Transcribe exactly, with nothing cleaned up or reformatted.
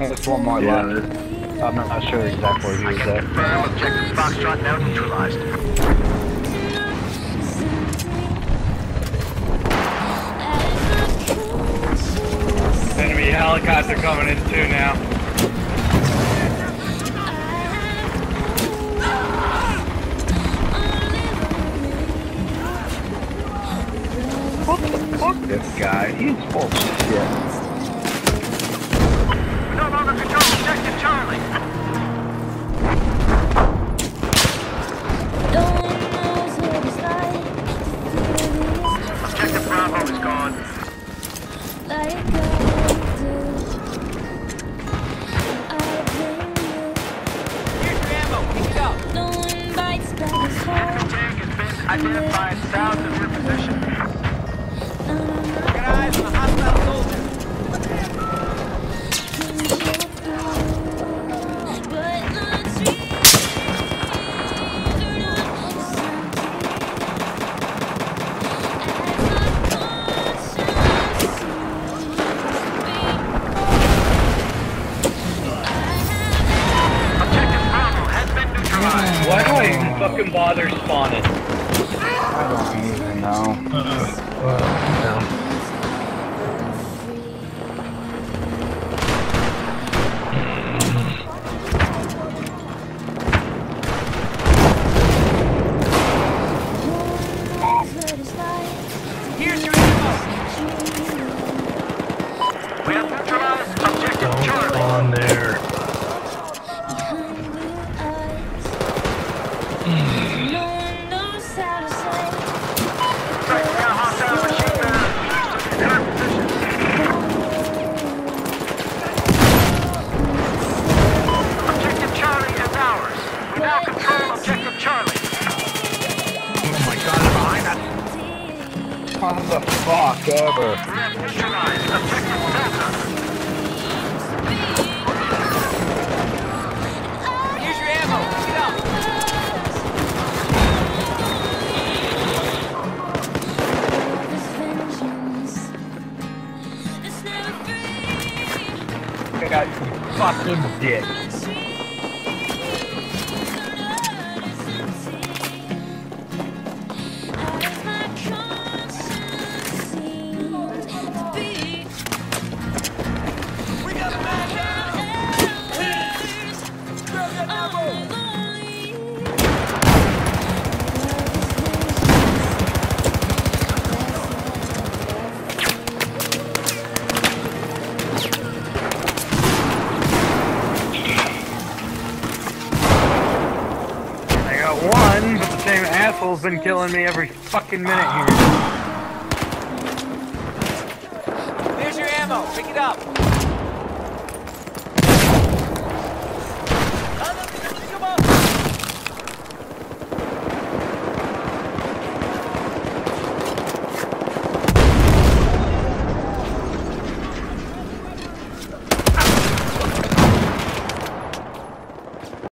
There's one more Yeah. left. I'm not sure exactly where he was at. Objective Foxtrot now neutralized. Enemy helicopter coming in too now. What the fuck, this guy? He's full of shit. No longer control objective Charlie. Objective Bravo is gone. Here's your ammo. Pick it up. Enemy tank has been identified south of your position. Get eyes on the hostile soldier. Why do I even fucking bother spawning? I don't even know. Uh, well, no. Here's your ammo. We have neutralized objective Don't Charlie. on there. Right now, hostile machine gunner in our position. Objective Charlie is ours. We now control objective Charlie. Oh my god, they're behind us. What the fuck ever? We have neutralized objective Delta. Here's your ammo. Pick it up. I got fucking dick. We got a man down. Grab that ammo. I got one, but the same asshole's been killing me every fucking minute here. Here's your ammo. Pick it up.